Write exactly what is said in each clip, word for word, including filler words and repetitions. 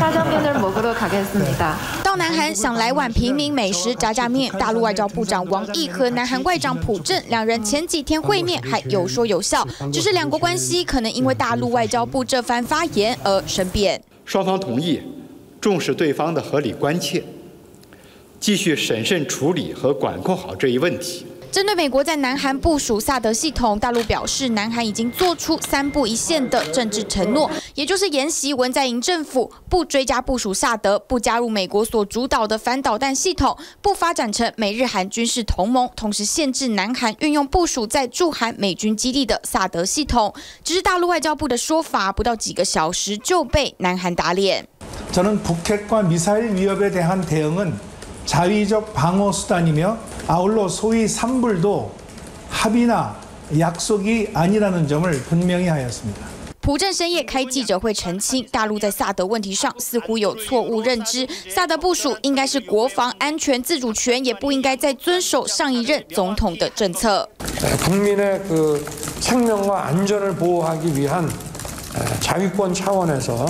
짜장면을 먹으러 가겠습니다. 到南韩想来碗平民美食炸酱面，大陆外交部长王毅和南韩外长朴正两人前几天会面还有说有笑，只是两国关系可能因为大陆外交部这番发言而生变。 双方同意重视对方的合理关切，继续审慎处理和管控好这一问题。 针对美国在南韩部署萨德系统，大陆表示，南韩已经做出三不一线的政治承诺，也就是沿袭文在寅政府不追加部署萨德，不加入美国所主导的反导弹系统，不发展成美日韩军事同盟，同时限制南韩运用部署在驻韩美军基地的萨德系统。只是大陆外交部的说法，不到几个小时就被南韩打脸。 저는 북핵과 미사일 위협에 대한 대응은 자위적 방어 수단이며 아울러 소위 삼불도 합의나 약속이 아니라는 점을 분명히 하였습니다. 朴正深夜开记者会澄清，大陆在萨德问题上似乎有错误认知。萨德部署应该是国防安全自主权，也不应该再遵守上一任总统的政策。 국민의 그 생명과 안전을 보호하기 위한 자위권 차원에서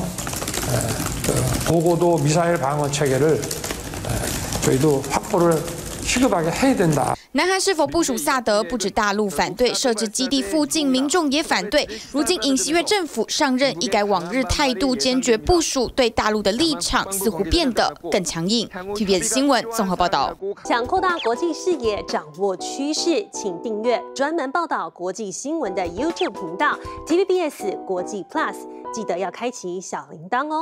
고고도 미사일 방어 체계를 저희도 확보를 시급하게 해야 된다. 南韩是否部署萨德，不止大陆反对，设置基地附近民众也反对。如今尹锡悦政府上任，一改往日态度坚决部署，对大陆的立场似乎变得更强硬。T V B S 新闻综合报道。 想扩大国际视野，掌握趋势，请订阅专门报道国际新闻的 YouTube 频道 T V B S 国际 Plus， 记得要开启小铃铛哦。